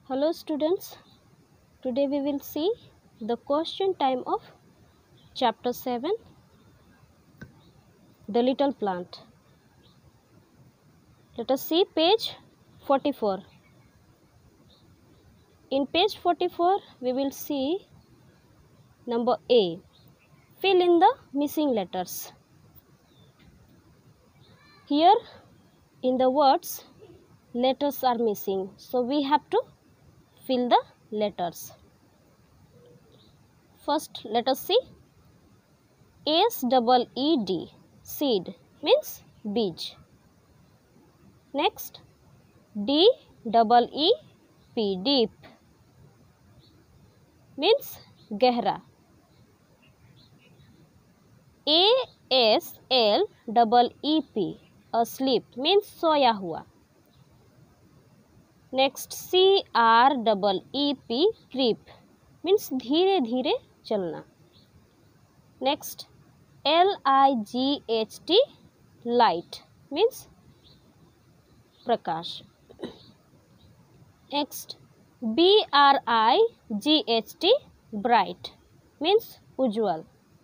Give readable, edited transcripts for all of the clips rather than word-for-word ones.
Hello students, today we will see the question time of chapter 7, The Little Plant. Let us see page 44. In page 44 we will see number A, fill in the missing letters. Here in the words letters are missing, so we have to fill the letters. First let us see SEED, seed means beej. Next DEEP, deep means गहरा. ASLEEP, asleep means सोया हुआ. Next CREEP, creep means धीरे धीरे चलना. Next LIGHT, light means प्रकाश. Next BRIGHT, bright means उज्ज्वल.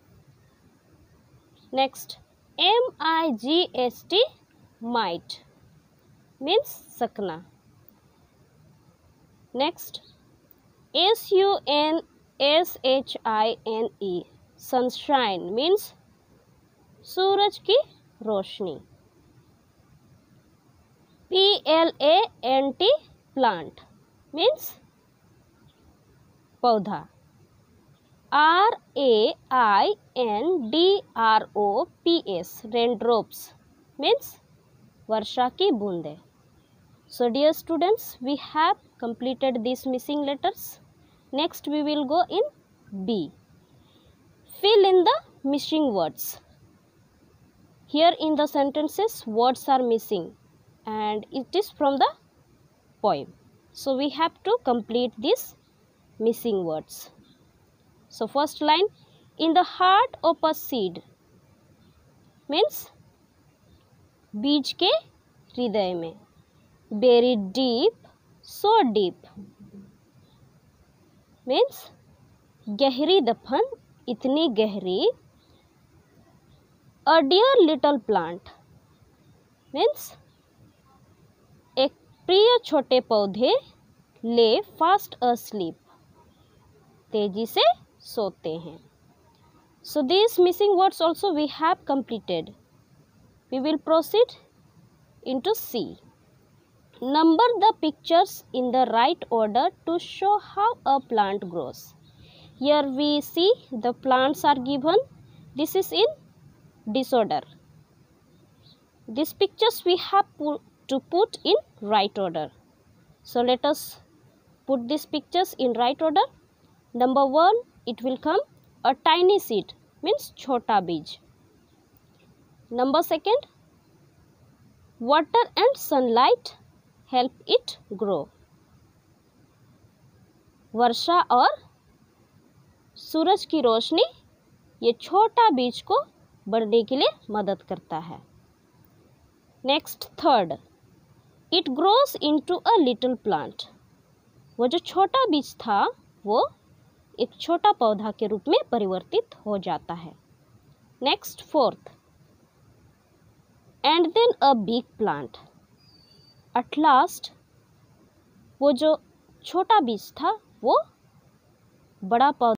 Next MIGHT, might means सकना. Next SUNSHINE, sunshine means सूरज की रोशनी. PLANT, plant means पौधा. RAINDROPS, raindrops means वर्षा की बूंदें. So dear students, we have completed these missing letters. Next we will go in B. Fill in the missing words. Here in the sentences words are missing and it is from the poem. So we have to complete these missing words. So first line, in the heart of a seed means बीज के हृदय में. Buried deep, so deep means गहरी दफन, इतनी गहरी. A dear little plant means एक प्रिय छोटे पौधे. Lay fast asleep, तेजी से सोते हैं. So these missing words also we have completed. We will proceed into C. Number the pictures in the right order to show how a plant grows. Here we see the plants are given. This is in disorder. These pictures we have to put in right order. So let us put these pictures in right order. Number 1, it will come a tiny seed means छोटा बीज. Number 2, water and sunlight help it grow. वर्षा और सूरज की रोशनी ये छोटा बीज को बढ़ने के लिए मदद करता है. Next 3, it grows into a little plant. वो जो छोटा बीज था वो एक छोटा पौधा के रूप में परिवर्तित हो जाता है. Next 4, and then a big plant. At last वो जो छोटा बीज था वो बड़ा पौधा